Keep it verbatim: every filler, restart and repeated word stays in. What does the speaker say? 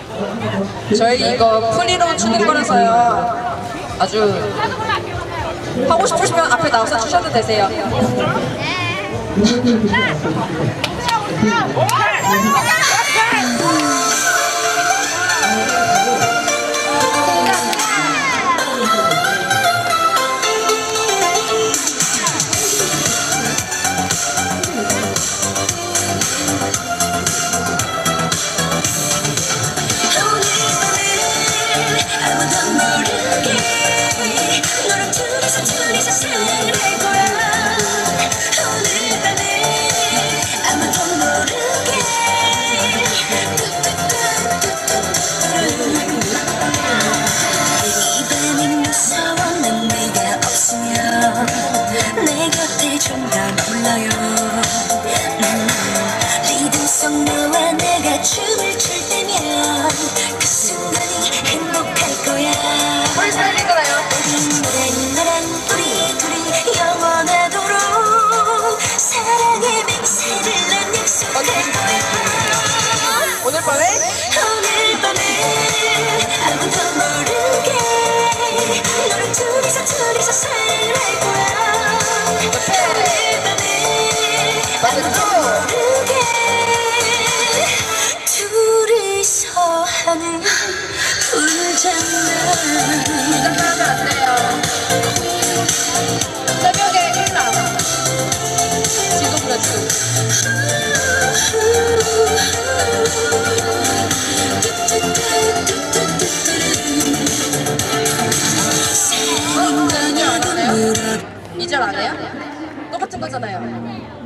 저희 이거 프리로 추는 거라서요. 아주 하고 싶으시면 앞에 나와서 추셔도 되세요. 내 곁에 좀 더 불러요. 음, 리듬 속 너와 내가 춤을 출 때면 그 순간이 행복할 거야. 우리 살릴 거예요. 너랑 나랑 우리 둘이 영원하도록 사랑의 맹세를 난 약속할 거야. 오늘 밤에 오늘 밤에 아무도 모르게 너랑 둘이서 둘이서 사랑을 할 거야. 오늘 밤에 아무도 모르게 둘이서 하는 불장난. 부탁하면 안 돼요. 새벽에 일어나. 지도 그렇지. 이 절 안 해요? 똑같은 거잖아요.